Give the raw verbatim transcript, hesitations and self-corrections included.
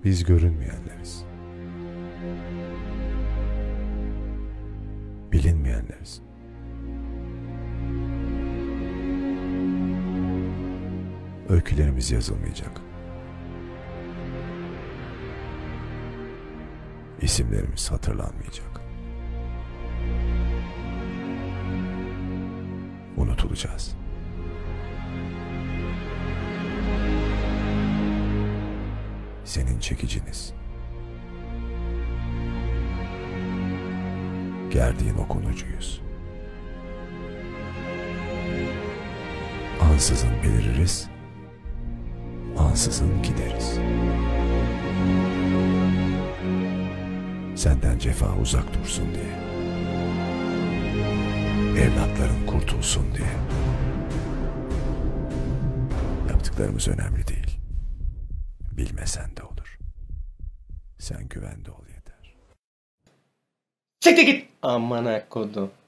Biz görünmeyenleriz. Bilinmeyenleriz. Öykülerimiz yazılmayacak. İsimlerimiz hatırlanmayacak. Unutulacağız. Senin çekiciniz. Gerdiğin okunucuyuz. Ansızın beliririz, ansızın gideriz. Senden cefa uzak dursun diye. Evlatların kurtulsun diye. Yaptıklarımız önemli değil. Bilmesen de olur. Sen güvende ol yeter. Çekil git. Amına kodum.